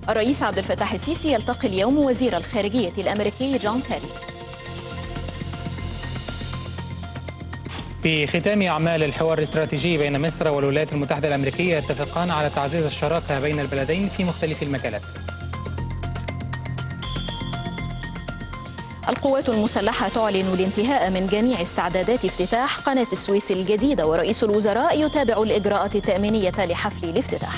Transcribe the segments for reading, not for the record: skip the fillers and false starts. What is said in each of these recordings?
الرئيس عبد الفتاح السيسي يلتقي اليوم وزير الخارجية الأمريكي جون كيري. في ختام أعمال الحوار الاستراتيجي بين مصر والولايات المتحدة الأمريكية يتفقان على تعزيز الشراكة بين البلدين في مختلف المجالات. القوات المسلحة تعلن الانتهاء من جميع استعدادات افتتاح قناة السويس الجديدة، ورئيس الوزراء يتابع الإجراءات التأمينية لحفل الافتتاح.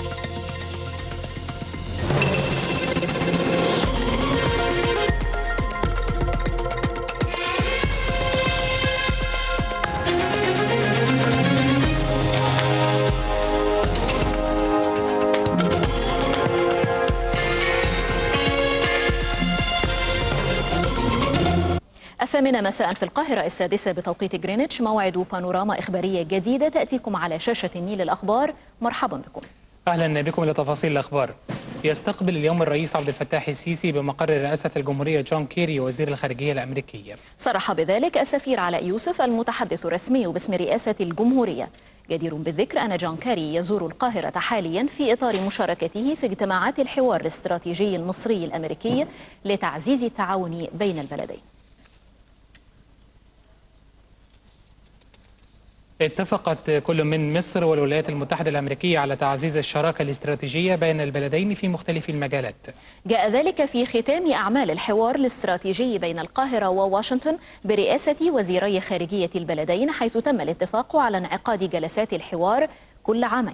الثامنة مساء في القاهرة، السادسة بتوقيت غرينتش، موعد بانوراما إخبارية جديدة تأتيكم على شاشة النيل الأخبار. مرحبا بكم. أهلا بكم لتفاصيل الأخبار. يستقبل اليوم الرئيس عبد الفتاح السيسي بمقر رئاسة الجمهورية جون كيري وزير الخارجية الأمريكية. صرح بذلك السفير علاء يوسف المتحدث الرسمي باسم رئاسة الجمهورية. جدير بالذكر أن جون كيري يزور القاهرة حاليا في إطار مشاركته في اجتماعات الحوار الاستراتيجي المصري الأمريكي لتعزيز التعاون بين البلدين. اتفقت كل من مصر والولايات المتحدة الأمريكية على تعزيز الشراكة الاستراتيجية بين البلدين في مختلف المجالات. جاء ذلك في ختام أعمال الحوار الاستراتيجي بين القاهرة وواشنطن برئاسة وزيري خارجية البلدين، حيث تم الاتفاق على انعقاد جلسات الحوار كل عامين.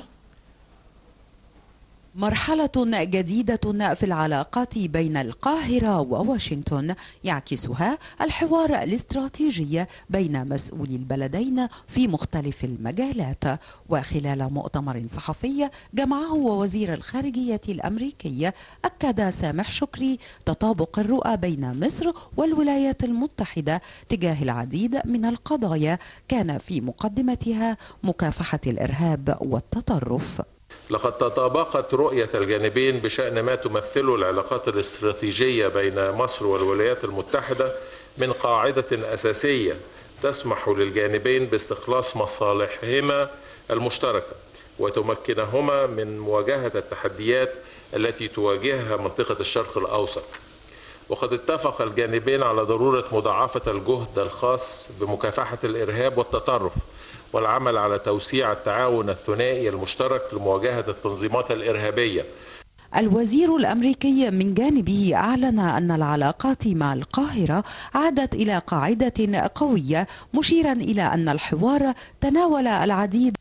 مرحلة جديدة في العلاقات بين القاهرة وواشنطن يعكسها الحوار الاستراتيجي بين مسؤولي البلدين في مختلف المجالات. وخلال مؤتمر صحفي جمعه وزير الخارجية الأمريكي، أكد سامح شكري تطابق الرؤى بين مصر والولايات المتحدة تجاه العديد من القضايا كان في مقدمتها مكافحة الإرهاب والتطرف. لقد تطابقت رؤية الجانبين بشأن ما تمثله العلاقات الاستراتيجية بين مصر والولايات المتحدة من قاعدة أساسية تسمح للجانبين باستخلاص مصالحهما المشتركة وتمكنهما من مواجهة التحديات التي تواجهها منطقة الشرق الأوسط. وقد اتفق الجانبين على ضرورة مضاعفة الجهد الخاص بمكافحة الإرهاب والتطرف والعمل على توسيع التعاون الثنائي المشترك لمواجهة التنظيمات الإرهابية. الوزير الأمريكي من جانبه أعلن أن العلاقات مع القاهرة عادت إلى قاعدة قوية، مشيرا إلى أن الحوار تناول العديد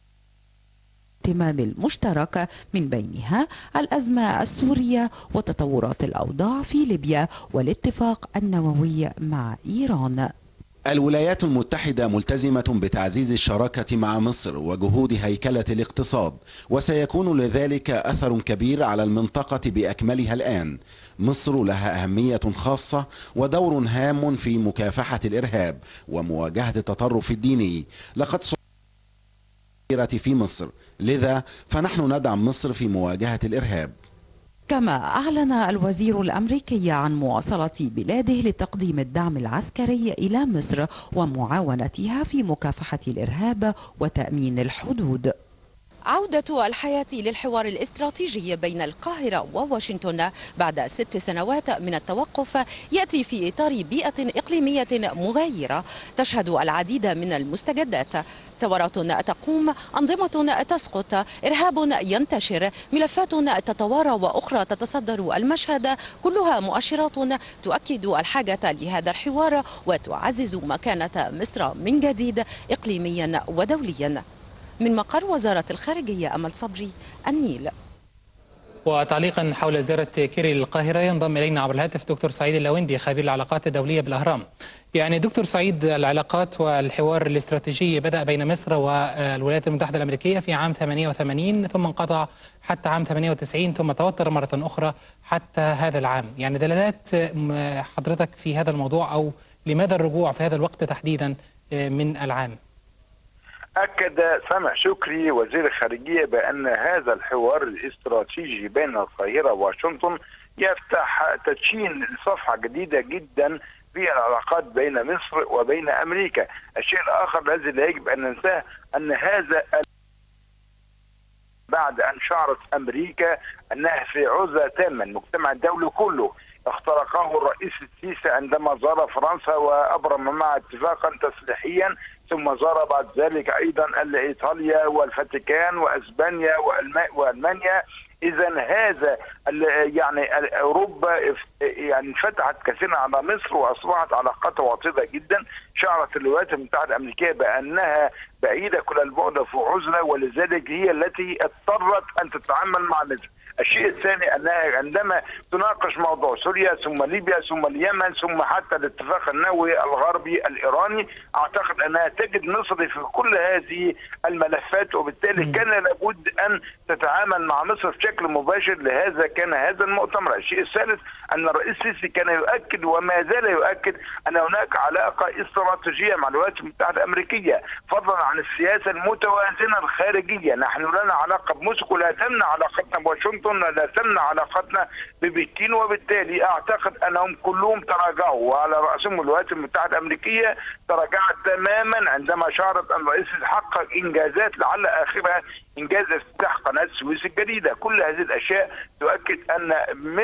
الاهتمام المشترك، من بينها الأزمة السورية وتطورات الأوضاع في ليبيا والاتفاق النووي مع إيران. الولايات المتحدة ملتزمة بتعزيز الشراكة مع مصر وجهود هيكلة الاقتصاد، وسيكون لذلك أثر كبير على المنطقة بأكملها الآن. مصر لها أهمية خاصة ودور هام في مكافحة الإرهاب ومواجهة التطرف الديني. لقد صارت في مصر، لذا فنحن ندعم مصر في مواجهة الإرهاب. كما أعلن الوزير الأمريكي عن مواصلة بلاده لتقديم الدعم العسكري إلى مصر ومعاونتها في مكافحة الإرهاب وتأمين الحدود. عودة الحياة للحوار الاستراتيجي بين القاهرة وواشنطن بعد 6 سنوات من التوقف يأتي في إطار بيئة إقليمية مغايرة تشهد العديد من المستجدات: ثورات تقوم، أنظمة تسقط، إرهاب ينتشر، ملفات تتوارى وأخرى تتصدر المشهد، كلها مؤشرات تؤكد الحاجة لهذا الحوار وتعزز مكانة مصر من جديد إقليميا ودوليا. من مقر وزارة الخارجية، أمل صبري، النيل. وتعليقا حول زيارة كيري للقاهرة ينضم إلينا عبر الهاتف دكتور سعيد اللويندي، خبير العلاقات الدولية بالأهرام. يعني دكتور سعيد، العلاقات والحوار الاستراتيجي بدأ بين مصر والولايات المتحدة الأمريكية في عام 88، ثم انقطع حتى عام 98، ثم توتر مرة أخرى حتى هذا العام. يعني دلالات حضرتك في هذا الموضوع، أو لماذا الرجوع في هذا الوقت تحديدا من العام؟ أكد سامح شكري وزير الخارجية بأن هذا الحوار الاستراتيجي بين القاهرة وواشنطن يفتح تدشين صفحة جديدة جدا في العلاقات بين مصر وبين أمريكا. الشيء الآخر الذي لا يجب أن ننساه أن هذا بعد أن شعرت أمريكا أنها في عزلة تامة. المجتمع الدولي كله اخترقه الرئيس السيسي عندما زار فرنسا وأبرم معها اتفاقا تسليحيا، ثم زار بعد ذلك أيضا إيطاليا والفاتيكان وأسبانيا وألمانيا. إذا هذا يعني أوروبا يعني انفتحت كثيرا على مصر وأصبحت علاقاتها وطيدة جدا. شعرت الولايات المتحدة الأمريكية بأنها بعيدة كل البعد في عزلة، ولذلك هي التي اضطرت أن تتعامل مع مصر. الشيء الثاني أنها عندما تناقش موضوع سوريا ثم ليبيا ثم اليمن ثم حتى الاتفاق النووي الغربي الإيراني، أعتقد أنها تجد مصر في كل هذه الملفات، وبالتالي كان لابد أن تتعامل مع مصر بشكل مباشر. لهذا كان هذا المؤتمر. الشيء الثالث أن الرئيس السيسي كان يؤكد وما زال يؤكد أن هناك علاقة استراتيجية مع الولايات المتحدة الأمريكية، فضلا عن السياسة المتوازنة الخارجية. نحن لنا علاقة بموسكو، لا تمنع علاقتنا بواشنطن، لا تمنع علاقتنا ببكين. وبالتالي أعتقد أنهم كلهم تراجعوا، وعلى رأسهم الولايات المتحدة الأمريكية تراجعت تماما عندما شعرت أن الرئيس حقق إنجازات لعل آخرها إنجاز افتتاح قناة السويس الجديدة. كل هذه الأشياء تؤكد أن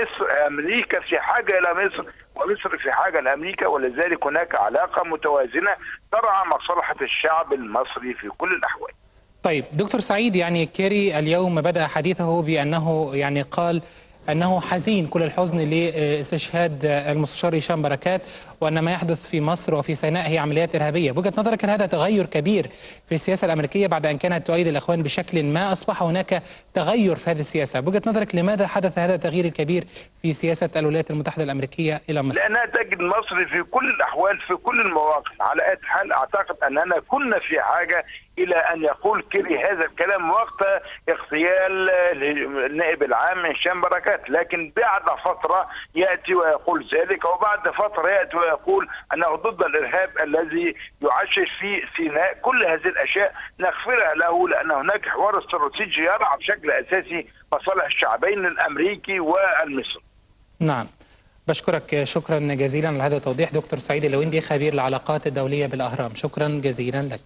أمريكا في حاجة إلى مصر ومصر في حاجة لأمريكا، ولذلك هناك علاقة متوازنة ترعى مصلحة الشعب المصري في كل الأحوال. طيب دكتور سعيد، يعني كيري اليوم بدأ حديثه بأنه يعني قال أنه حزين كل الحزن لاستشهاد المستشار هشام بركات، وأن ما يحدث في مصر وفي سيناء هي عمليات إرهابية. بوجهة نظرك هل هذا تغير كبير في السياسة الأمريكية بعد أن كانت تؤيد الإخوان بشكل ما أصبح هناك تغير في هذه السياسة؟ بوجهة نظرك لماذا حدث هذا التغيير الكبير في سياسة الولايات المتحدة الأمريكية إلى مصر؟ لأنها تجد مصر في كل الأحوال في كل المواقف. على أي حال أعتقد أننا كنا في حاجة إلى أن يقول كيري هذا الكلام وقت اغتيال النائب العام هشام بركات، لكن بعد فترة يأتي ويقول ذلك، وبعد فترة يأتي ويقول أنه ضد الإرهاب الذي يعشش في سيناء. كل هذه الأشياء نغفرها له، لأن هناك حوار استراتيجي يرعى بشكل أساسي مصالح الشعبين الأمريكي والمصري. نعم، بشكرك شكرا جزيلا على هذا التوضيح دكتور سعيد اللويندي، خبير العلاقات الدولية بالأهرام. شكرا جزيلا لك.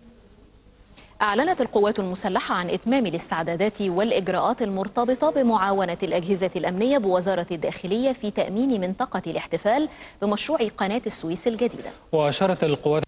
أعلنت القوات المسلحة عن إتمام الاستعدادات والإجراءات المرتبطة بمعاونة الأجهزة الأمنية بوزارة الداخلية في تأمين منطقة الاحتفال بمشروع قناة السويس الجديدة. وأشارت القوات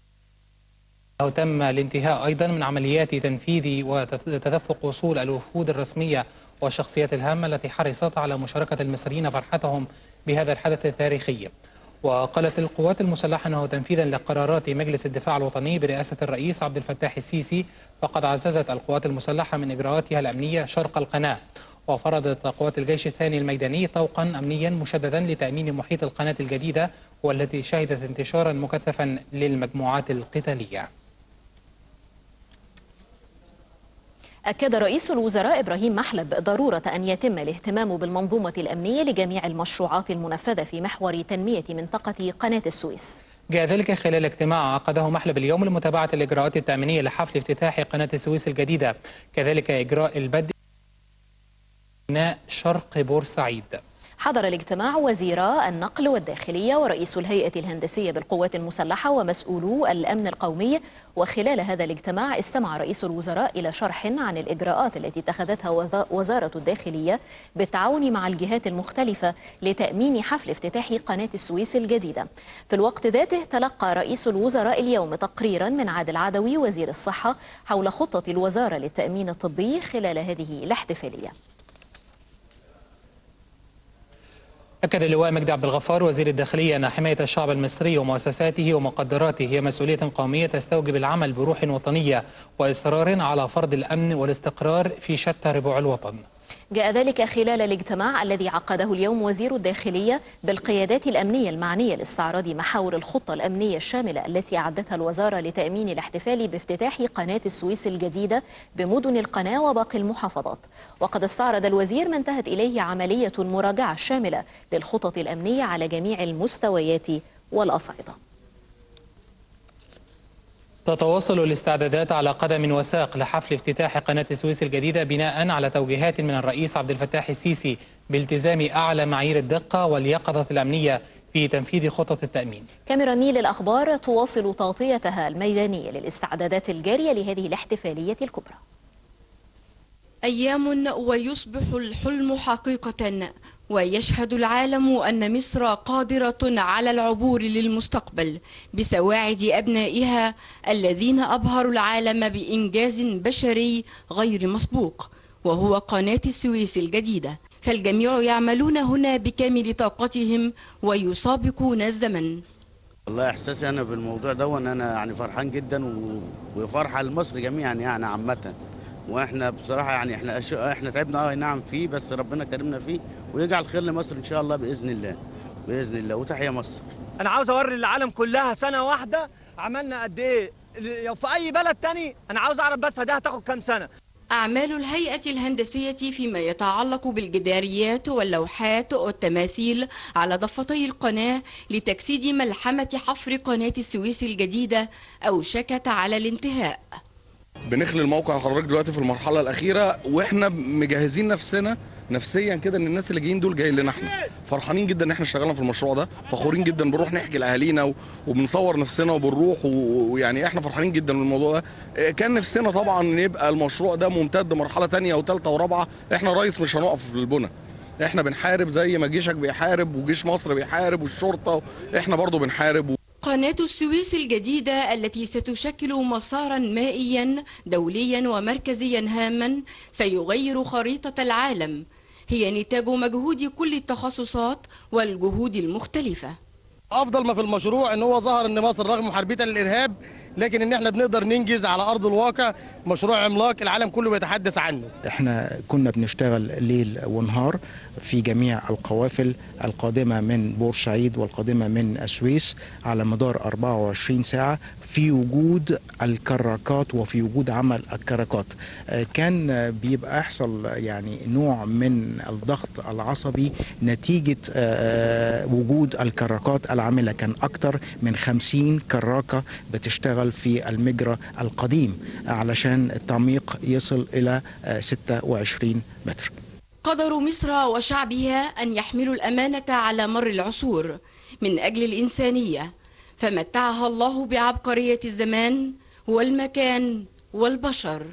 أنه تم الانتهاء أيضا من عمليات تنفيذ وتدفق وصول الوفود الرسمية والشخصيات الهامة التي حرصت على مشاركة المصريين فرحتهم بهذا الحدث التاريخي. وقالت القوات المسلحة أنه تنفيذا لقرارات مجلس الدفاع الوطني برئاسة الرئيس عبد الفتاح السيسي، فقد عززت القوات المسلحة من إجراءاتها الأمنية شرق القناة، وفرضت قوات الجيش الثاني الميداني طوقا أمنيا مشددا لتأمين محيط القناة الجديدة، والتي شهدت انتشارا مكثفا للمجموعات القتالية. أكد رئيس الوزراء إبراهيم محلب ضرورة أن يتم الاهتمام بالمنظومة الأمنية لجميع المشروعات المنفذة في محور تنمية منطقة قناة السويس. جاء ذلك خلال اجتماع عقده محلب اليوم لمتابعة الإجراءات التأمينية لحفل افتتاح قناة السويس الجديدة، كذلك إجراء البدء شرق بورسعيد. حضر الاجتماع وزيرا النقل والداخلية ورئيس الهيئة الهندسية بالقوات المسلحة ومسؤولو الأمن القومي. وخلال هذا الاجتماع استمع رئيس الوزراء إلى شرح عن الإجراءات التي اتخذتها وزارة الداخلية بالتعاون مع الجهات المختلفة لتأمين حفل افتتاح قناة السويس الجديدة. في الوقت ذاته تلقى رئيس الوزراء اليوم تقريرا من عادل عدوي وزير الصحة حول خطة الوزارة للتأمين الطبي خلال هذه الاحتفالية. أكد اللواء مجدي عبد الغفار وزير الداخلية أن حماية الشعب المصري ومؤسساته ومقدراته هي مسؤولية قومية تستوجب العمل بروح وطنية وإصرار على فرض الأمن والاستقرار في شتى ربوع الوطن. جاء ذلك خلال الاجتماع الذي عقده اليوم وزير الداخلية بالقيادات الأمنية المعنية لاستعراض محاور الخطة الأمنية الشاملة التي أعدتها الوزارة لتأمين الاحتفال بافتتاح قناة السويس الجديدة بمدن القناة وباقي المحافظات. وقد استعرض الوزير ما انتهت إليه عملية مراجعة شاملة للخطط الأمنية على جميع المستويات والأصعدة. تتواصل الاستعدادات على قدم وساق لحفل افتتاح قناة السويس الجديدة بناء على توجيهات من الرئيس عبد الفتاح السيسي بالتزام أعلى معايير الدقة واليقظة الأمنية في تنفيذ خطط التأمين. كاميرا النيل الأخبار تواصل تغطيتها الميدانية للاستعدادات الجارية لهذه الاحتفالية الكبرى. أيام ويصبح الحلم حقيقة، ويشهد العالم أن مصر قادرة على العبور للمستقبل بسواعد أبنائها الذين أبهروا العالم بإنجاز بشري غير مسبوق، وهو قناة السويس الجديدة. فالجميع يعملون هنا بكامل طاقتهم ويسابقون الزمن. والله احساسي انا بالموضوع ده انا يعني فرحان جدا وفرحه لمصر جميعا يعني عامه. واحنا بصراحه يعني احنا تعبنا نعم فيه، بس ربنا كرمنا فيه ويجعل خير لمصر ان شاء الله باذن الله باذن الله. وتحيا مصر. انا عاوز اوري للعالم كلها سنه واحده عملنا قد ايه. لو في اي بلد تاني انا عاوز اعرف بس ده هتاخد كام سنه. أعمال الهيئة الهندسية فيما يتعلق بالجداريات واللوحات والتماثيل على ضفتي القناة لتجسيد ملحمة حفر قناة السويس الجديدة أوشكت على الانتهاء. بنخلي الموقع حضرتك دلوقتي في المرحلة الأخيرة، وإحنا مجهزين نفسنا نفسيا كده ان الناس اللي جايين دول جايين لنا احنا. فرحانين جدا ان احنا اشتغلنا في المشروع ده، فخورين جدا، بنروح نحكي لاهالينا وبنصور نفسنا وبنروح ويعني احنا فرحانين جدا من الموضوع ده. كان نفسنا طبعا يبقى المشروع ده ممتد مرحله ثانيه وثالثه ورابعه. احنا رئيس مش هنقف في البنى، احنا بنحارب زي ما جيشك بيحارب وجيش مصر بيحارب والشرطه، احنا برضو بنحارب. قناة السويس الجديدة التي ستشكل مسارا مائيا دوليا ومركزيا هاما سيغير خريطة العالم، هي نتاج مجهود كل التخصصات والجهود المختلفة. أفضل ما في المشروع إن هو ظهر إن مصر رغم محاربتها للإرهاب لكن إن إحنا بنقدر ننجز على أرض الواقع مشروع عملاق العالم كله بيتحدث عنه. إحنا كنا بنشتغل ليل ونهار في جميع القوافل القادمة من بورسعيد والقادمة من السويس على مدار 24 ساعة في وجود الكراكات وفي وجود عمل الكراكات. كان بيبقى يحصل يعني نوع من الضغط العصبي نتيجة وجود الكراكات العاملة. كان أكتر من 50 كراكة بتشتغل في المجرى القديم علشان التعميق يصل إلى 26 متر. قدر مصر وشعبها أن يحملوا الأمانة على مر العصور من أجل الإنسانية، فمتعها الله بعبقرية الزمان والمكان والبشر.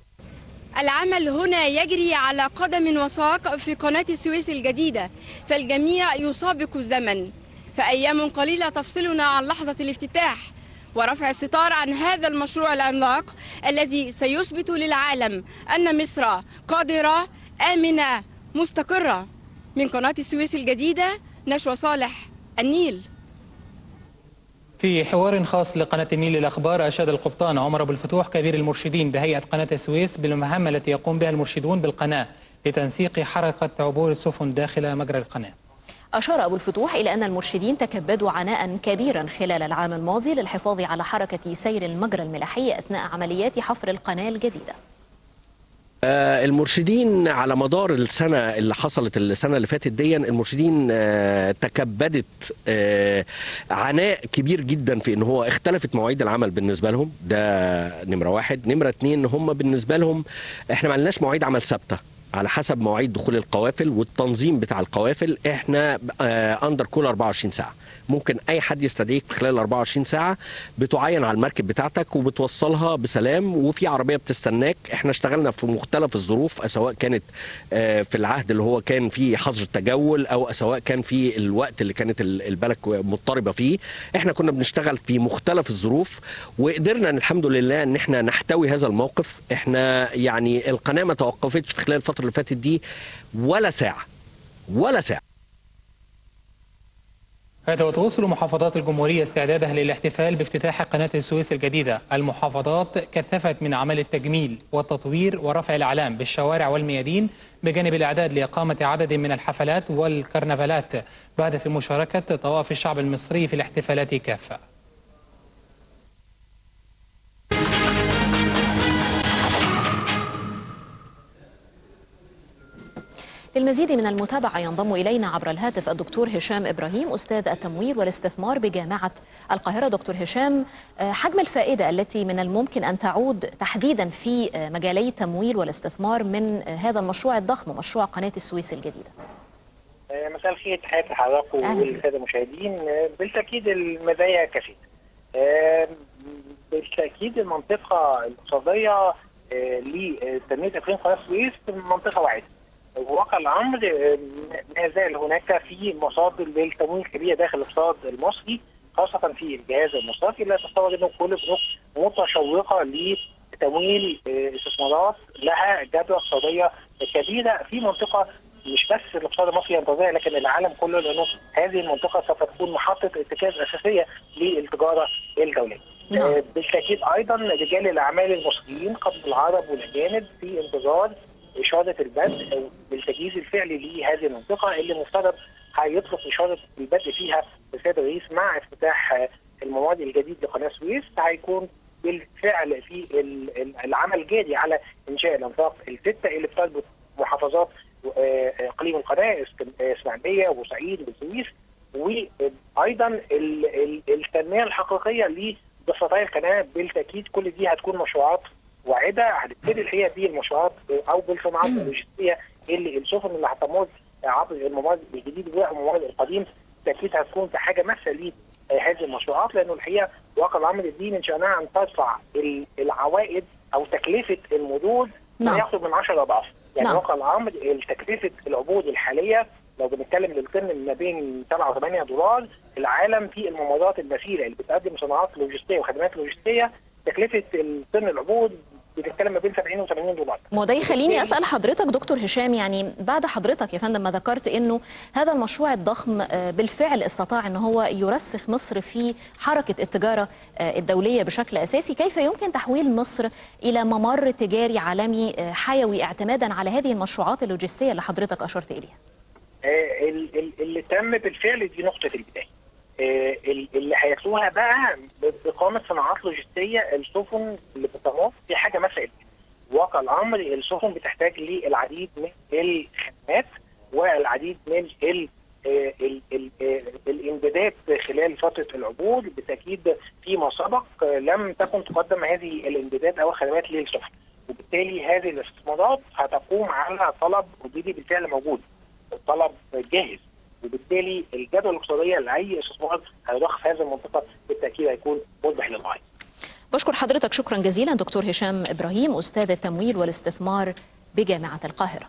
العمل هنا يجري على قدم وساق في قناة السويس الجديدة، فالجميع يسابق الزمن، فأيام قليلة تفصلنا عن لحظة الافتتاح ورفع الستار عن هذا المشروع العملاق الذي سيثبت للعالم أن مصر قادرة آمنة مستقرة. من قناة السويس الجديدة، نشوى صالح، النيل. في حوار خاص لقناة النيل للأخبار، أشاد القبطان عمر أبو الفتوح كبير المرشدين بهيئة قناة السويس بالمهمة التي يقوم بها المرشدون بالقناة لتنسيق حركة عبور السفن داخل مجرى القناة. أشار أبو الفتوح إلى أن المرشدين تكبدوا عناء كبيرا خلال العام الماضي للحفاظ على حركة سير المجرى الملاحي أثناء عمليات حفر القناة الجديدة. المرشدين على مدار السنة اللي حصلت السنة اللي فاتت دي، المرشدين تكبدت عناء كبير جدا في ان هو اختلفت مواعيد العمل بالنسبة لهم. ده نمرة واحد. نمرة اتنين، هم بالنسبة لهم احنا ما لناش مواعيد عمل ثابتة على حسب مواعيد دخول القوافل والتنظيم بتاع القوافل. احنا اندر كل 24 ساعة ممكن اي حد يستدعيك في خلال 24 ساعه، بتعين على المركب بتاعتك وبتوصلها بسلام، وفي عربيه بتستناك. احنا اشتغلنا في مختلف الظروف، سواء كانت في العهد اللي هو كان فيه حظر التجول او سواء كان في الوقت اللي كانت البلد مضطربه فيه. احنا كنا بنشتغل في مختلف الظروف وقدرنا الحمد لله ان احنا نحتوي هذا الموقف. احنا يعني القناه ما توقفتش في خلال الفتره اللي فاتت دي ولا ساعه ولا ساعه. هذا وتواصل محافظات الجمهورية استعدادها للاحتفال بافتتاح قناة السويس الجديدة. المحافظات كثفت من أعمال التجميل والتطوير ورفع الأعلام بالشوارع والميادين، بجانب الإعداد لإقامة عدد من الحفلات والكرنفالات بهدف مشاركة طوائف الشعب المصري في الاحتفالات كافة. للمزيد من المتابعة ينضم إلينا عبر الهاتف الدكتور هشام إبراهيم، أستاذ التمويل والاستثمار بجامعة القاهرة. دكتور هشام، حجم الفائدة التي من الممكن أن تعود تحديدا في مجالي التمويل والاستثمار من هذا المشروع الضخم، مشروع قناة السويس الجديدة؟ مساء الخير، تحياتي لحضراتكم والسادة المشاهدين. بالتأكيد المزايا كثيرة. بالتأكيد المنطقة الاقتصادية لتنميه اقليم قناه السويس في منطقه واحده. واقع الامر ما زال هناك في مصادر للتمويل كبيره داخل الاقتصاد المصري، خاصه في الجهاز المصرفي، لا تتصور انه كل البنوك متشوقه لتمويل استثمارات لها جدوى اقتصاديه كبيره في منطقه مش بس الاقتصاد المصري ينتظرها لكن العالم كله، لانه هذه المنطقه سوف تكون محطه ارتكاز اساسيه للتجاره الدوليه. بالتاكيد ايضا رجال الاعمال المصريين قبل العرب والاجانب في انتظار اشاره البدء او التجهيز الفعلي لهذه المنطقه اللي مفترض هيطلق اشاره البدء فيها السيد الرئيس مع افتتاح المواد الجديد لقناه السويس. هيكون بالفعل في العمل جاري على انشاء الانفاق السته اللي بتربط محافظات اقليم القناه، اسماعيليه وبورسعيد والسويس، وايضا التنميه الحقيقيه لضفتي القناه. بالتاكيد كل دي هتكون مشروعات واعده هتبتدي الحقيقه بالمشروعات او بالصناعات اللوجستيه اللي السفن اللي هتمر عبر الممر الجديد والممر القديم بالتاكيد هتكون بحاجه ماسه لهذه المشروعات، لانه الحقيقه واقع الامر دي من شانها ان ترفع العوائد او تكلفه المرور لا يقرب من 10 اضعاف. يعني واقع الامر تكلفه العبور الحاليه لو بنتكلم للقرن ما بين 7 و8 دولار، العالم في الممرات المسيره اللي بتقدم صناعات لوجستيه وخدمات لوجستيه تكلفه القرن العبور بتتكلم ما بين 70 و80 دولار. وده يخليني اسال حضرتك دكتور هشام، يعني بعد حضرتك يا فندم ما ذكرت انه هذا المشروع الضخم بالفعل استطاع ان هو يرسخ مصر في حركه التجاره الدوليه بشكل اساسي، كيف يمكن تحويل مصر الى ممر تجاري عالمي حيوي اعتمادا على هذه المشروعات اللوجستيه اللي حضرتك اشرت اليها؟ اللي تم بالفعل دي نقطه البدايه. اللي هياخدوها بقى باقامه صناعات لوجستيه. السفن اللي بتمر في حاجه مثلا واقع الامر السفن بتحتاج للعديد من الخدمات والعديد من الامدادات خلال فتره العبور. بالتاكيد فيما سبق لم تكن تقدم هذه الامدادات او الخدمات للسفن، وبالتالي هذه الاستثمارات هتقوم على طلب اوريدي بالفعل موجود، الطلب جاهز، وبالتالي الجدوى الاقتصاديه لاي استثمار هيضخ في هذه المنطقه بالتاكيد هيكون مربح للغايه. بشكر حضرتك شكرا جزيلا دكتور هشام ابراهيم استاذ التمويل والاستثمار بجامعه القاهره.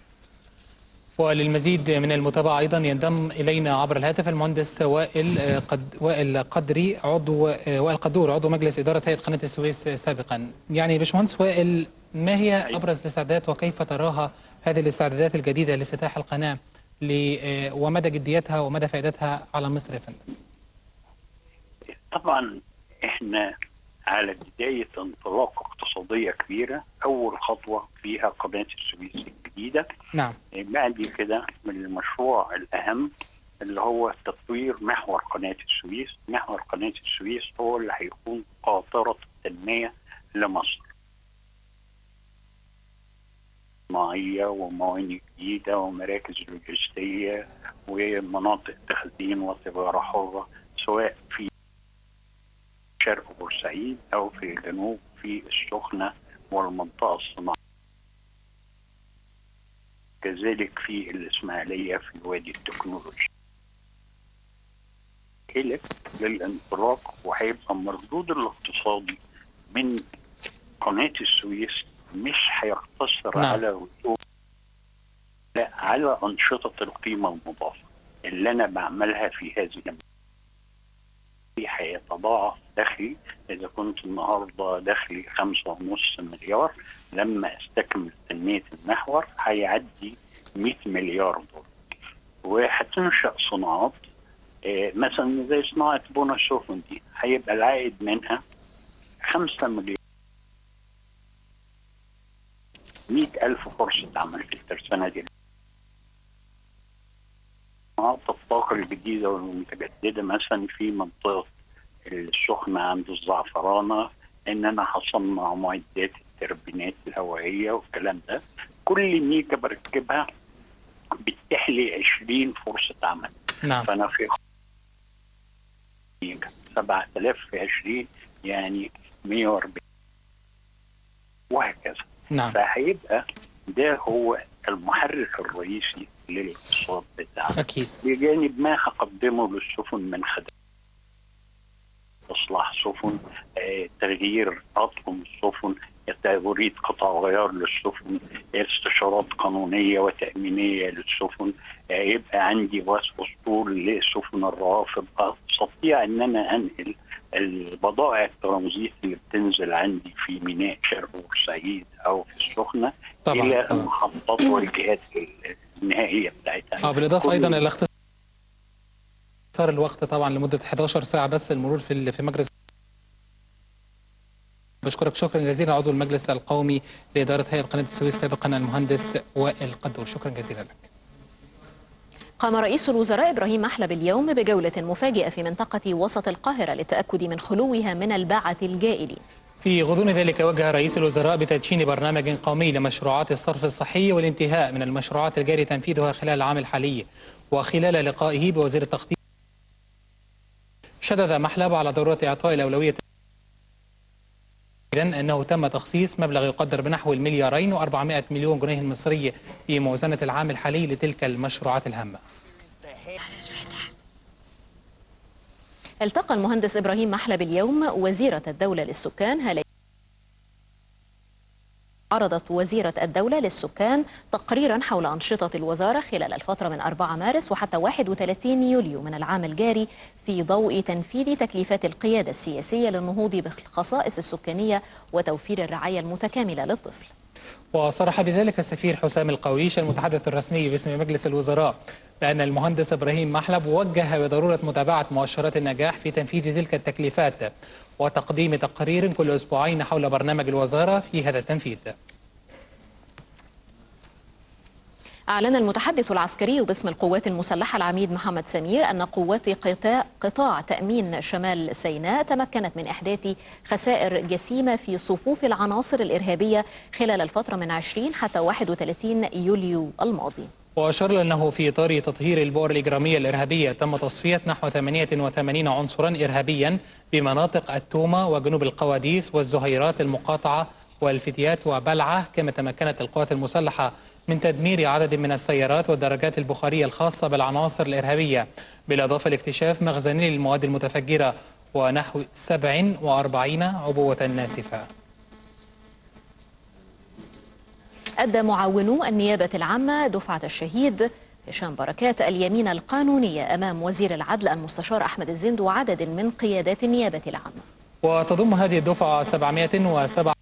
وللمزيد من المتابعه ايضا ينضم الينا عبر الهاتف المهندس وائل قدري وائل قدور عضو مجلس اداره هيئه قناه السويس سابقا. يعني باشمهندس وائل، ما هي ابرز الاستعدادات وكيف تراها هذه الاستعدادات الجديده لافتتاح القناه ومدى جديتها ومدى فائدتها على مصر يا فندم؟ طبعا احنا على بدايه انطلاقه اقتصاديه كبيره، اول خطوه فيها قناه السويس الجديده. نعم. بعد كده من المشروع الاهم اللي هو تطوير محور قناه السويس. محور قناه السويس هو اللي هيكون قاطره التنميه لمصر. صناعيه وموانئ جديده ومراكز لوجستيه ومناطق تخزين وتجاره حره، سواء في شرق بورسعيد او في الجنوب في السخنه والمنطقه الصناعيه، كذلك في الاسماعيليه في وادي التكنولوجيا. للانطلاق وهيبقى المردود الاقتصادي من قناه السويس مش هيقتصر على وجود، لا، على انشطه القيمه المضافه اللي انا بعملها في هذه المنطقه. هيتضاعف دخلي. اذا كنت النهارده دخلي 5.5 مليار، لما استكمل تنميه المحور هيعدي 100 مليار دولار. وهتنشا صناعات مثلا زي صناعه بنى السفن دي، هيبقى العائد منها 5 مليار، 100,000 فرصه عمل في الترسانه دي. صناعات الطاقه الجديده والمتجدده مثلا في منطقه السخنه عند الزعفرانه، ان انا هصنع معدات التربينات الهوائيه والكلام ده. كل ميجا بركبها بتتيح لي 20 فرصه عمل. نعم. فانا في 7000 في 20 يعني 140 وهكذا. نعم. فهيبقى ده هو المحرك الرئيسي للاقتصاد بتاعنا. اكيد. بجانب ما هقدمه للسفن من خدمات، اصلاح سفن، تغيير اطقم السفن، توريد قطع غيار للسفن، استشارات قانونيه وتامينيه للسفن، يبقى عندي اسطول لسفن الروافد، استطيع ان انا انقل البضائع الترانزيت اللي بتنزل عندي في ميناء شرق بورسعيد او في السخنه طبعا الى المحطات والجهات النهائيه بتاعتها. بالاضافه ايضا الى اختصار الوقت طبعا لمده 11 ساعه بس المرور في مجلس. بشكرك شكرا جزيلا عضو المجلس القومي لاداره هيئه قناه السويس سابقا المهندس وائل قدور، شكرا جزيلا لك. قام رئيس الوزراء إبراهيم محلب اليوم بجولة مفاجئة في منطقة وسط القاهرة للتأكد من خلوها من الباعة الجائلين. في غضون ذلك وجه رئيس الوزراء بتدشين برنامج قومي لمشروعات الصرف الصحي والانتهاء من المشروعات الجاري تنفيذها خلال العام الحالي. وخلال لقائه بوزير التخطيط شدد محلب على ضرورة إعطاء الأولوية أنه تم تخصيص مبلغ يقدر بنحو 2,400,000,000 جنيه مصري في موازنة العام الحالي لتلك المشروعات الهامة. التقى المهندس إبراهيم محلب اليوم وزيرة الدولة للسكان هالة. عرضت وزيرة الدولة للسكان تقريرا حول أنشطة الوزارة خلال الفترة من 4 مارس وحتى 31 يوليو من العام الجاري في ضوء تنفيذ تكليفات القيادة السياسية للنهوض بالخصائص السكانية وتوفير الرعاية المتكاملة للطفل. وصرح بذلك السفير حسام القويش المتحدث الرسمي باسم مجلس الوزراء بأن المهندس إبراهيم محلب وجه بضرورة متابعة مؤشرات النجاح في تنفيذ تلك التكليفات وتقديم تقرير كل أسبوعين حول برنامج الوزارة في هذا التنفيذ. أعلن المتحدث العسكري باسم القوات المسلحة العميد محمد سمير أن قوات قطاع تأمين شمال سيناء تمكنت من إحداث خسائر جسيمة في صفوف العناصر الإرهابية خلال الفترة من 20 حتى 31 يوليو الماضي. وأشار أنه في إطار تطهير البؤر الإجرامية الإرهابية تم تصفية نحو 88 عنصرا إرهابيا بمناطق التومة وجنوب القواديس والزهيرات المقاطعة والفتيات وبلعة، كما تمكنت القوات المسلحة من تدمير عدد من السيارات والدراجات البخارية الخاصة بالعناصر الإرهابية، بالإضافة لاكتشاف مخزنين للمواد المتفجرة ونحو 47 عبوة ناسفة. أدى معاونو النيابة العامة دفعة الشهيد هشام بركات اليمين القانونية أمام وزير العدل المستشار أحمد الزند وعدد من قيادات النيابة العامة. وتضم هذه الدفعة 707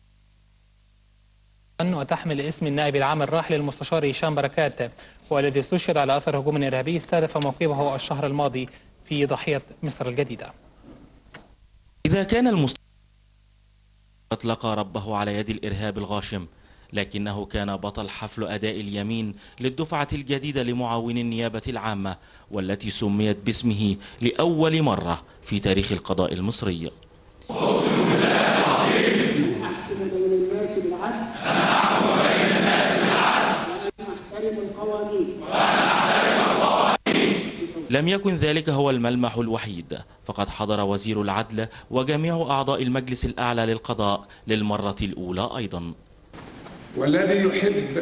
وتحمل اسم النائب العام الراحل المستشار هشام بركات، والذي استشهد على أثر هجوم إرهابي استهدف موكبه الشهر الماضي في ضاحية مصر الجديدة. إذا كان المستشار أطلق ربه على يد الإرهاب الغاشم، لكنه كان بطل حفل أداء اليمين للدفعة الجديدة لمعاون النيابة العامة، والتي سميت باسمه لأول مرة في تاريخ القضاء المصري. لم يكن ذلك هو الملمح الوحيد، فقد حضر وزير العدل وجميع أعضاء المجلس الأعلى للقضاء للمرة الأولى أيضا. والذي يحب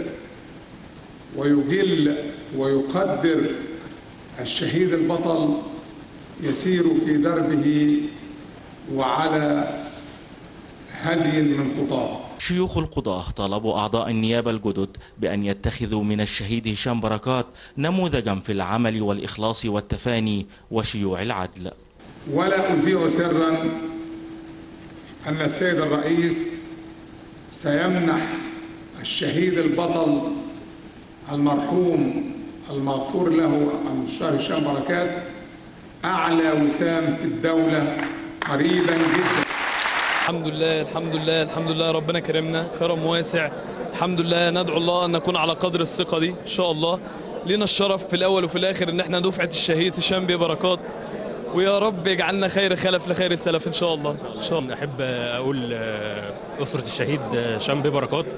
ويجل ويقدر الشهيد البطل يسير في دربه وعلى هدي من خطاه. شيوخ القضاة طالبوا أعضاء النيابة الجدد بأن يتخذوا من الشهيد هشام بركات نموذجا في العمل والإخلاص والتفاني وشيوع العدل. ولا أذيع سرا أن السيد الرئيس سيمنح الشهيد البطل المرحوم المغفور له المستشار هشام بركات أعلى وسام في الدولة قريبا جدا. الحمد لله الحمد لله الحمد لله، ربنا كرمنا كرم واسع، الحمد لله. ندعو الله أن نكون على قدر الثقة دي إن شاء الله. لنا الشرف في الأول وفي الآخر إن احنا دفعة الشهيد هشام بيه بركات، ويا رب يجعلنا خير خلف لخير السلف إن شاء الله. إن شاء الله. أحب أقول أسرة الشهيد هشام بيه بركات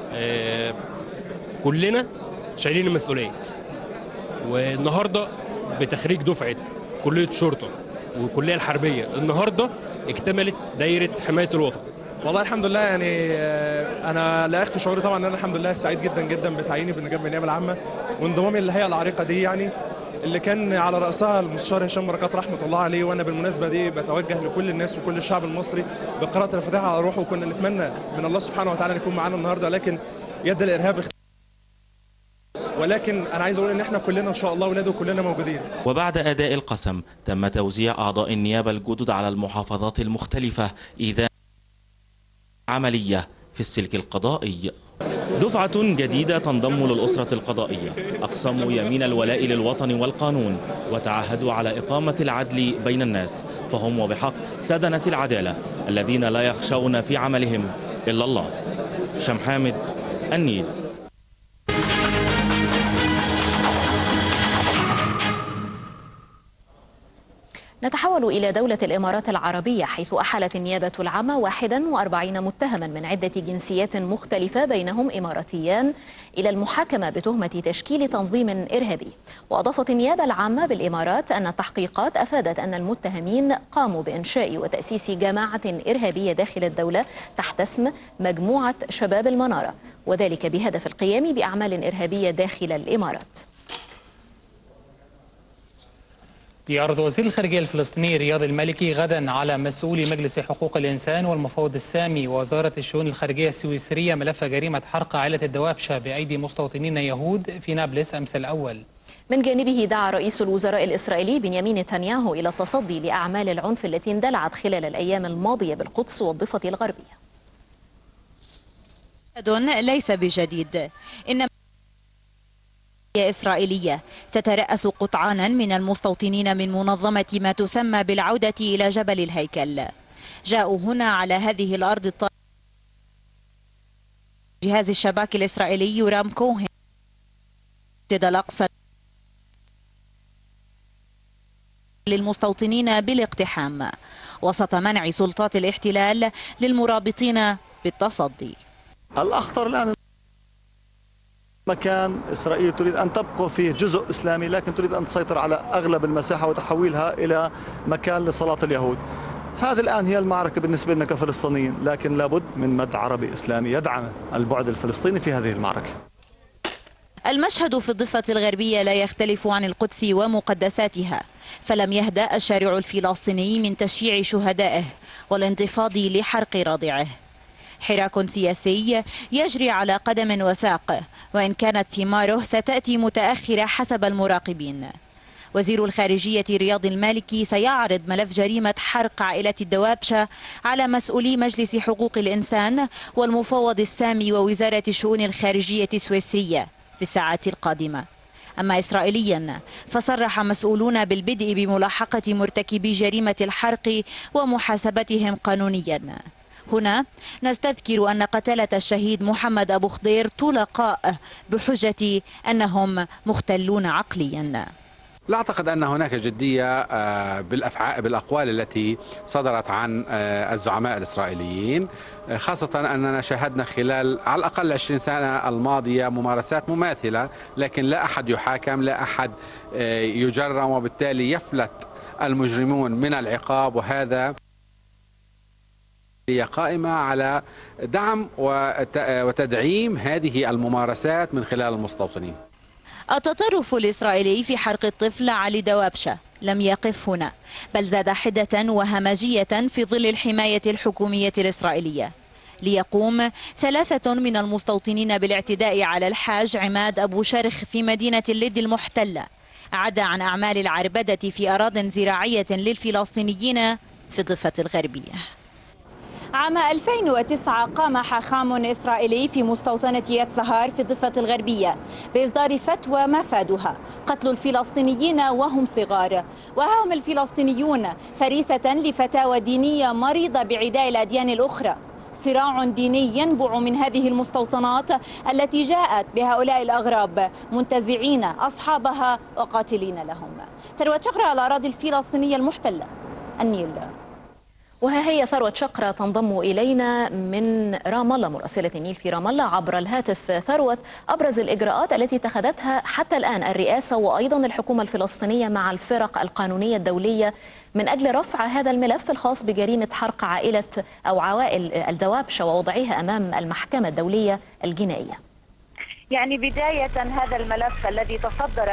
كلنا شايلين المسؤولية، والنهارده بتخريج دفعة كلية الشرطة والكلية الحربية النهارده اكتملت دايرة حماية الوطن. والله الحمد لله، يعني انا لا اخفي شعوري طبعا ان انا الحمد لله سعيد جدا جدا بتعييني بالنيابه العامه وانضمامي للهيئه العريقه دي. يعني اللي كان على رأسها المستشار هشام بركات رحمة الله عليه. وأنا بالمناسبة دي بتوجه لكل الناس وكل الشعب المصري بقراءة الفاتحة على روحه. وكنا نتمنى من الله سبحانه وتعالى أن يكون معانا النهاردة، لكن يد الإرهاب ولكن أنا عايز أقول إن إحنا كلنا إن شاء الله ولاده كلنا موجودين. وبعد أداء القسم تم توزيع أعضاء النيابة الجدد على المحافظات المختلفة إذا عملية في السلك القضائي. دفعة جديدة تنضم للأسرة القضائية، أقسموا يمين الولاء للوطن والقانون وتعهدوا على إقامة العدل بين الناس، فهم وبحق سدنة العدالة الذين لا يخشون في عملهم إلا الله. هشام حامد، النيل. نتحول إلى دولة الإمارات العربية، حيث أحالت النيابة العامة 41 متهما من عدة جنسيات مختلفة بينهم إماراتيان إلى المحاكمة بتهمة تشكيل تنظيم إرهابي. وأضافت النيابة العامة بالإمارات أن التحقيقات أفادت أن المتهمين قاموا بإنشاء وتأسيس جماعة إرهابية داخل الدولة تحت اسم مجموعة شباب المنارة، وذلك بهدف القيام بأعمال إرهابية داخل الإمارات. يعرض وزير الخارجية الفلسطيني رياض المالكي غدا على مسؤولي مجلس حقوق الإنسان والمفوض السامي ووزارة الشؤون الخارجية السويسرية ملف جريمة حرق عائلة الدوابشة بأيدي مستوطنين يهود في نابلس أمس الأول. من جانبه دعا رئيس الوزراء الإسرائيلي بنيامين نتنياهو إلى التصدي لأعمال العنف التي اندلعت خلال الأيام الماضية بالقدس والضفة الغربية. ليس بجديد، إنما إسرائيلية تترأس قطعانا من المستوطنين من منظمة ما تسمى بالعودة إلى جبل الهيكل. جاءوا هنا على هذه الأرض جهاز الشباك الإسرائيلي يورام كوهن مسجد الأقصى للمستوطنين بالاقتحام وسط منع سلطات الاحتلال للمرابطين بالتصدي. الأخطر الآن مكان إسرائيل تريد أن تبقى فيه جزء إسلامي، لكن تريد أن تسيطر على أغلب المساحة وتحويلها إلى مكان لصلاة اليهود. هذه الآن هي المعركة بالنسبة لنا كفلسطينيين، لكن لابد من مد عربي إسلامي يدعم البعد الفلسطيني في هذه المعركة. المشهد في الضفة الغربية لا يختلف عن القدس ومقدساتها، فلم يهدأ الشارع الفلسطيني من تشييع شهدائه والانتفاض لحرق رضعه. حراك سياسي يجري على قدم وساق، وإن كانت ثماره ستأتي متأخرة حسب المراقبين. وزير الخارجية رياض المالكي سيعرض ملف جريمة حرق عائلة الدوابشة على مسؤولي مجلس حقوق الإنسان والمفوض السامي ووزارة الشؤون الخارجية السويسرية في الساعات القادمة. أما إسرائيليا فصرح مسؤولون بالبدء بملاحقة مرتكبي جريمة الحرق ومحاسبتهم قانونيا. هنا نستذكر أن قتلة الشهيد محمد أبو خضير طلقاء بحجة أنهم مختلون عقليا. لا أعتقد أن هناك جدية بالأقوال التي صدرت عن الزعماء الإسرائيليين، خاصة أننا شاهدنا خلال على الأقل 20 سنة الماضية ممارسات مماثلة، لكن لا أحد يحاكم، لا أحد يجرم، وبالتالي يفلت المجرمون من العقاب. وهذا هي قائمة على دعم وتدعيم هذه الممارسات من خلال المستوطنين. التطرف الإسرائيلي في حرق الطفل علي دوابشة لم يقف هنا، بل زاد حدة وهمجية في ظل الحماية الحكومية الإسرائيلية. ليقوم 3 من المستوطنين بالاعتداء على الحاج عماد أبو شرخ في مدينة اللد المحتلة، عدا عن أعمال العربدة في أراضٍ زراعية للفلسطينيين في الضفة الغربية. عام 2009 قام حاخام إسرائيلي في مستوطنة يد سهار في الضفة الغربية بإصدار فتوى مفادها قتل الفلسطينيين وهم صغار. وها هم الفلسطينيون فريسة لفتاوى دينية مريضة بعداء الأديان الأخرى. صراع ديني ينبع من هذه المستوطنات التي جاءت بهؤلاء الأغراب منتزعين أصحابها وقاتلين لهم. ثروة شقرة، الأراضي الفلسطينية المحتلة، النيل. وها هي ثروة شقرة تنضم إلينا من رام الله، مراسلة النيل في رام الله عبر الهاتف. ثروة، أبرز الإجراءات التي اتخذتها حتى الآن الرئاسة وأيضا الحكومة الفلسطينية مع الفرق القانونية الدولية من أجل رفع هذا الملف الخاص بجريمة حرق عائلة أو عوائل الدوابشة ووضعها أمام المحكمة الدولية الجنائية؟ يعني بداية هذا الملف الذي تصدر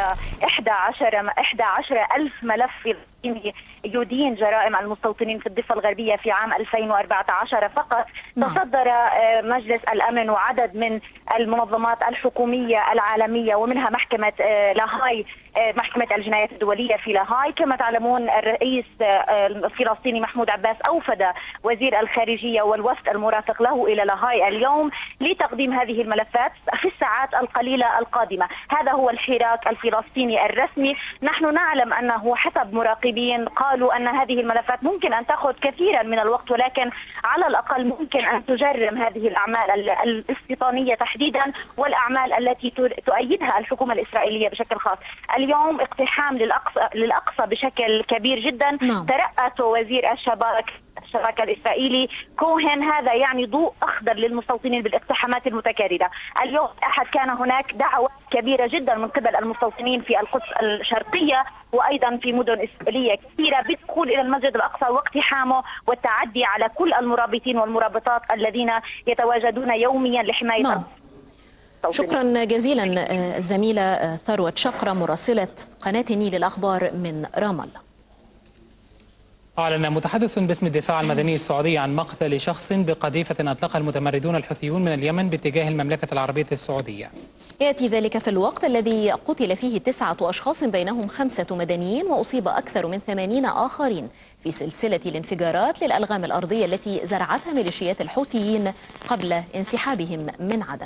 11,000 ملف فلسطيني يدين جرائم المستوطنين في الضفة الغربية في عام 2014 فقط. تصدر مجلس الأمن وعدد من المنظمات الحكومية العالمية ومنها محكمة لاهاي، محكمة الجنايات الدولية في لاهاي. كما تعلمون الرئيس الفلسطيني محمود عباس أوفد وزير الخارجية والوفد المرافق له إلى لاهاي اليوم لتقديم هذه الملفات في الساعات القليلة القادمة. هذا هو الحراك الفلسطيني الرسمي. نحن نعلم أنه حسب مراقبين قالوا أن هذه الملفات ممكن أن تأخذ كثيرا من الوقت، ولكن على الأقل ممكن أن تجرم هذه الأعمال الاستيطانية تحديدا والأعمال التي تؤيدها الحكومة الإسرائيلية بشكل خاص. اليوم اقتحام للأقصى بشكل كبير جدا. ترأس وزير الشبكة الإسرائيلي كوهن. هذا يعني ضوء أخضر للمستوطنين بالاقتحامات المتكررة. اليوم أحد كان هناك دعوة كبيرة جدا من قبل المستوطنين في القدس الشرقية وأيضا في مدن إسرائيلية كثيرة بالدخول إلى المسجد الأقصى واقتحامه والتعدي على كل المرابطين والمرابطات الذين يتواجدون يوميا لحماية شكرا جزيلا الزميلة ثروت شقرة مراسلة قناة النيل الأخبار من رام الله. أعلن متحدث باسم الدفاع المدني السعودي عن مقتل شخص بقذيفة أطلقها المتمردون الحوثيون من اليمن باتجاه المملكة العربية السعودية. يأتي ذلك في الوقت الذي قتل فيه 9 أشخاص بينهم 5 مدنيين وأصيب أكثر من 80 آخرين في سلسلة الانفجارات للألغام الأرضية التي زرعتها ميليشيات الحوثيين قبل انسحابهم من عدن.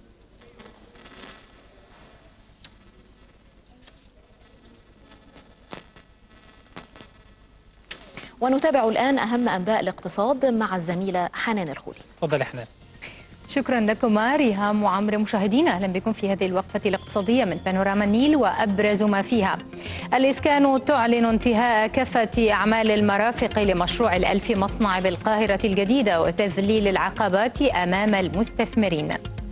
ونتابع الآن أهم أنباء الاقتصاد مع الزميلة حنان الخولي. تفضل حنان. شكرا لكما ريهام وعمر. مشاهدينا أهلا بكم في هذه الوقفة الاقتصادية من بانوراما النيل وأبرز ما فيها. الإسكان تعلن انتهاء كافة أعمال المرافق لمشروع ال1000 مصنع بالقاهرة الجديدة وتذليل العقبات أمام المستثمرين.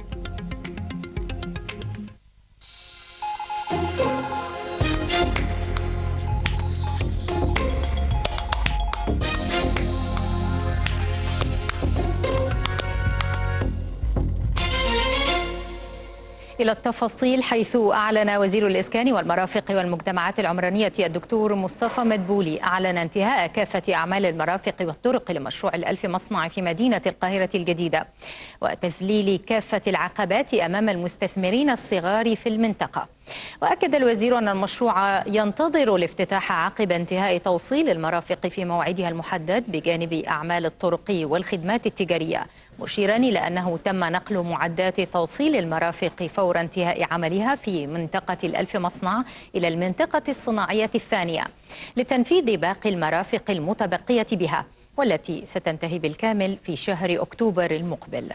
إلى التفاصيل، حيث أعلن وزير الإسكان والمرافق والمجتمعات العمرانية الدكتور مصطفى مدبولي أعلن انتهاء كافة أعمال المرافق والطرق لمشروع ال1000 مصنع في مدينة القاهرة الجديدة وتذليل كافة العقبات أمام المستثمرين الصغار في المنطقة. وأكد الوزير أن المشروع ينتظر الافتتاح عقب انتهاء توصيل المرافق في موعدها المحدد بجانب أعمال الطرق والخدمات التجارية، مشيرا إلى أنه تم نقل معدات توصيل المرافق فور انتهاء عملها في منطقة ال1000 مصنع إلى المنطقة الصناعية الثانية لتنفيذ باقي المرافق المتبقية بها، والتي ستنتهي بالكامل في شهر أكتوبر المقبل.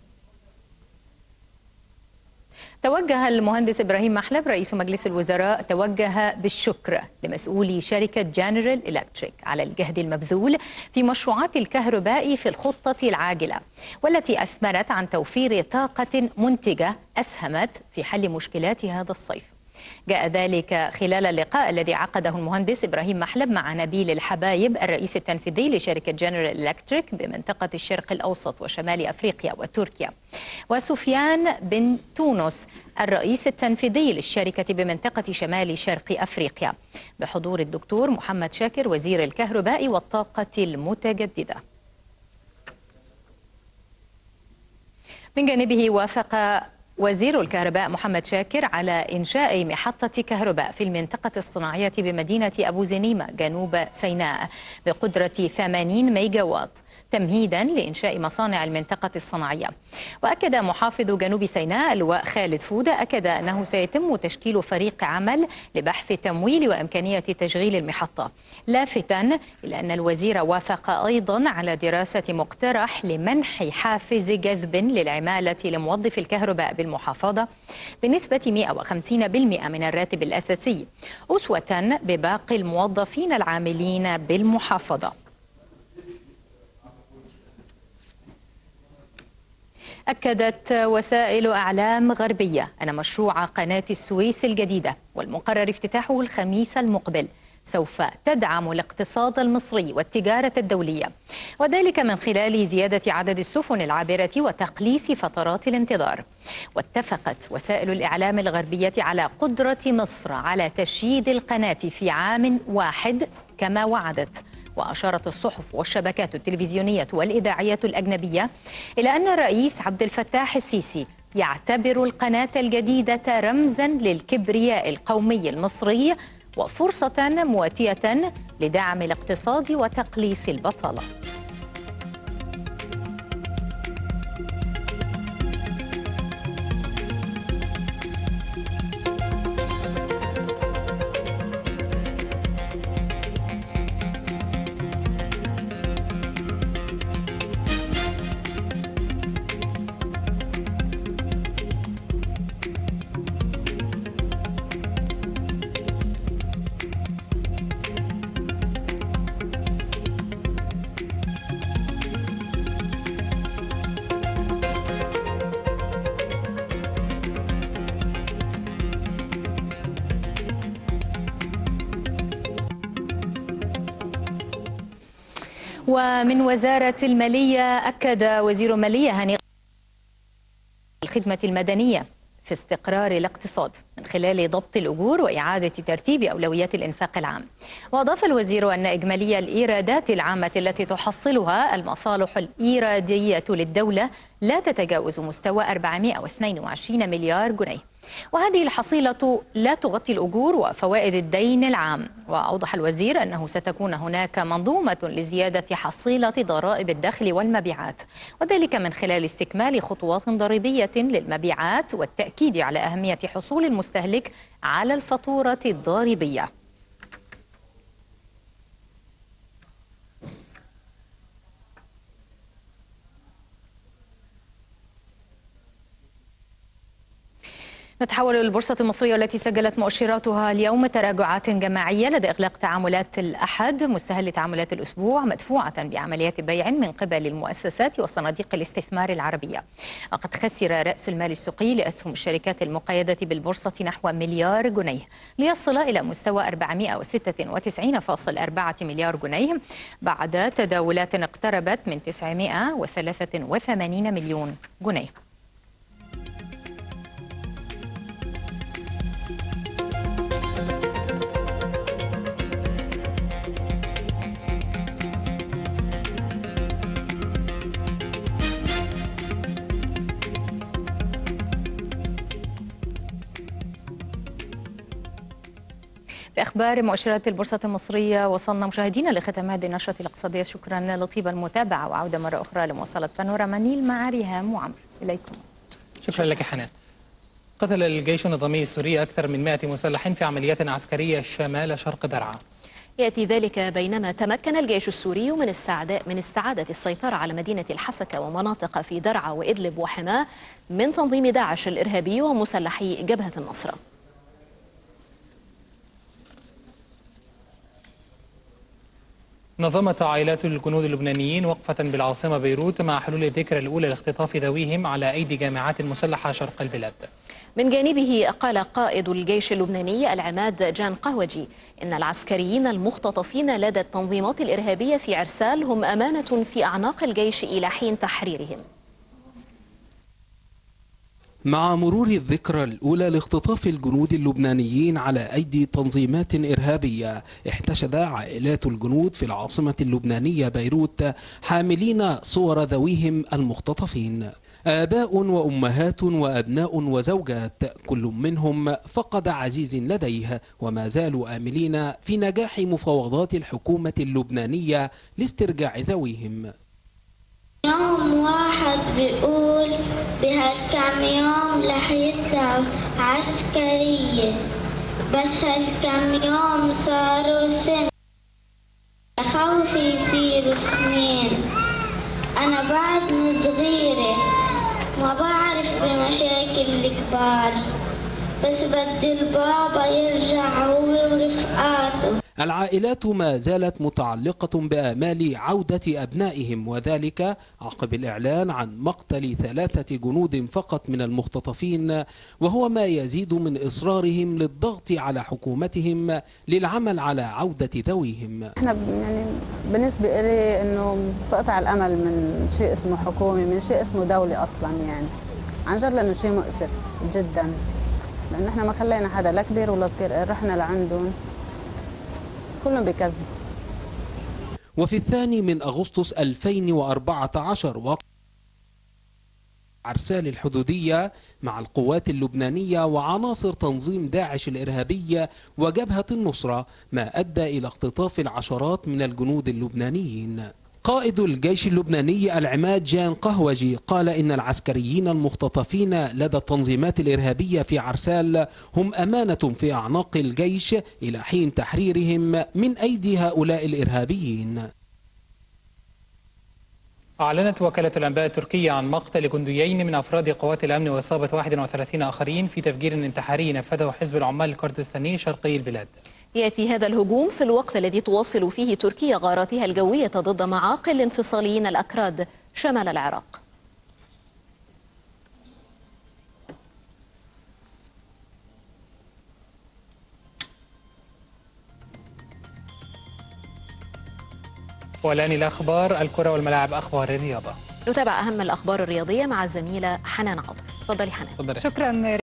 توجه المهندس إبراهيم محلب رئيس مجلس الوزراء بالشكر لمسؤولي شركة جنرال إلكتريك على الجهد المبذول في مشروعات الكهرباء في الخطة العاجلة، والتي أثمرت عن توفير طاقة منتجة أسهمت في حل مشكلات هذا الصيف. جاء ذلك خلال اللقاء الذي عقده المهندس إبراهيم محلب مع نبيل الحبايب الرئيس التنفيذي لشركة جنرال إلكتريك بمنطقة الشرق الأوسط وشمال أفريقيا وتركيا، وسفيان بن تونس الرئيس التنفيذي للشركة بمنطقة شمال شرق أفريقيا، بحضور الدكتور محمد شاكر وزير الكهرباء والطاقة المتجددة. من جانبه وافق وزير الكهرباء محمد شاكر على إنشاء محطة كهرباء في المنطقة الصناعية بمدينة أبو زنيمة جنوب سيناء بقدرة 80 ميجا واط تمهيدا لإنشاء مصانع المنطقة الصناعية. وأكد محافظ جنوب سيناء اللواء خالد فودة أنه سيتم تشكيل فريق عمل لبحث تمويل وإمكانية تشغيل المحطة، لافتا إلى أن الوزير وافق أيضا على دراسة مقترح لمنح حافز جذب للعمالة لموظف الكهرباء بالمحافظة بنسبة 150% من الراتب الأساسي، أسوة بباقي الموظفين العاملين بالمحافظة. أكدت وسائل أعلام غربية أن مشروع قناة السويس الجديدة والمقرر افتتاحه الخميس المقبل سوف تدعم الاقتصاد المصري والتجارة الدولية، وذلك من خلال زيادة عدد السفن العابرة وتقليص فترات الانتظار. واتفقت وسائل الإعلام الغربية على قدرة مصر على تشييد القناة في عام واحد كما وعدت. وأشارت الصحف والشبكات التلفزيونية والإذاعية الأجنبية إلى أن الرئيس عبد الفتاح السيسي يعتبر القناة الجديدة رمزاً للكبرياء القومي المصري وفرصة مواتية لدعم الاقتصاد وتقليص البطالة. ومن وزارة المالية أكد وزير المالية هاني الخدمة المدنية في استقرار الاقتصاد من خلال ضبط الأجور وإعادة ترتيب أولويات الإنفاق العام. وأضاف الوزير أن إجمالي الإيرادات العامة التي تحصلها المصالح الإيرادية للدولة لا تتجاوز مستوى 422 مليار جنيه، وهذه الحصيلة لا تغطي الأجور وفوائد الدين العام. وأوضح الوزير أنه ستكون هناك منظومة لزيادة حصيلة ضرائب الدخل والمبيعات، وذلك من خلال استكمال خطوات ضريبية للمبيعات والتأكيد على أهمية حصول المستهلك على الفاتورة الضريبية. نتحول للبورصة المصرية التي سجلت مؤشراتها اليوم تراجعات جماعية لدى إغلاق تعاملات الأحد مستهل تعاملات الأسبوع مدفوعة بعمليات بيع من قبل المؤسسات وصناديق الاستثمار العربية. وقد خسر رأس المال السوقي لأسهم الشركات المقيدة بالبورصة نحو مليار جنيه ليصل إلى مستوى 496.4 مليار جنيه بعد تداولات اقتربت من 983 مليون جنيه. في أخبار مؤشرات البورصة المصرية وصلنا مشاهدينا لختام هذه النشرة الاقتصادية. شكرا لطيب المتابعة، وعودة مرة أخرى لمواصلة بانوراما نيل مع ريهام وعمر. إليكم. شكرا لك حنان. قتل الجيش النظامي السوري أكثر من 100 مسلح في عمليات عسكرية شمال شرق درعا. يأتي ذلك بينما تمكن الجيش السوري من استعادة السيطرة على مدينة الحسكة ومناطق في درعا وإدلب وحماة من تنظيم داعش الإرهابي ومسلحي جبهة النصرة. نظمت عائلات الجنود اللبنانيين وقفة بالعاصمة بيروت مع حلول الذكرى الأولى لاختطاف ذويهم على أيدي جامعات مسلحة شرق البلاد. من جانبه قال قائد الجيش اللبناني العماد جان قهوجي إن العسكريين المختطفين لدى التنظيمات الإرهابية في عرسال هم أمانة في أعناق الجيش إلى حين تحريرهم. مع مرور الذكرى الأولى لاختطاف الجنود اللبنانيين على أيدي تنظيمات إرهابية، احتشد عائلات الجنود في العاصمة اللبنانية بيروت حاملين صور ذويهم المختطفين، آباء وأمهات وأبناء وزوجات، كل منهم فقد عزيز لديه، وما زالوا آملين في نجاح مفاوضات الحكومة اللبنانية لاسترجاع ذويهم. يوم واحد بيقول بهالكم يوم رح يطلعوا عسكرية، بس هالكم يوم صاروا سنة، خوفي يصيروا سنين. أنا بعدني صغيرة ما بعرف بمشاكل الكبار، بس بدي البابا يرجع هو ورفقاته. العائلات ما زالت متعلقة بآمال عودة أبنائهم، وذلك عقب الإعلان عن مقتل 3 جنود فقط من المختطفين، وهو ما يزيد من إصرارهم للضغط على حكومتهم للعمل على عودة ذويهم. احنا يعني بالنسبة لي انه بقطع الامل من شيء اسمه حكومي، من شيء اسمه دولة اصلا، يعني عن جد لانه شيء مؤسف جدا، لانه احنا ما خلينا حدا لا كبير ولا صغير، رحنا لعندهم كلهم بكذب. وفي 2 أغسطس 2014 وقع عرسال الحدودية مع القوات اللبنانية وعناصر تنظيم داعش الإرهابي وجبهة النصرة، ما أدى إلى اختطاف العشرات من الجنود اللبنانيين. قائد الجيش اللبناني العماد جان قهوجي قال إن العسكريين المختطفين لدى التنظيمات الإرهابية في عرسال هم أمانة في أعناق الجيش إلى حين تحريرهم من أيدي هؤلاء الإرهابيين. أعلنت وكالة الأنباء التركية عن مقتل جنديين من أفراد قوات الأمن وإصابة 31 آخرين في تفجير انتحاري نفذه حزب العمال الكردستاني شرقي البلاد. يأتي هذا الهجوم في الوقت الذي تواصل فيه تركيا غاراتها الجوية ضد معاقل الانفصاليين الأكراد شمال العراق. والآن الأخبار الكرة والملاعب، أخبار الرياضة. نتابع أهم الأخبار الرياضية مع الزميلة حنان عاطف. تفضلي حنان. شكرا.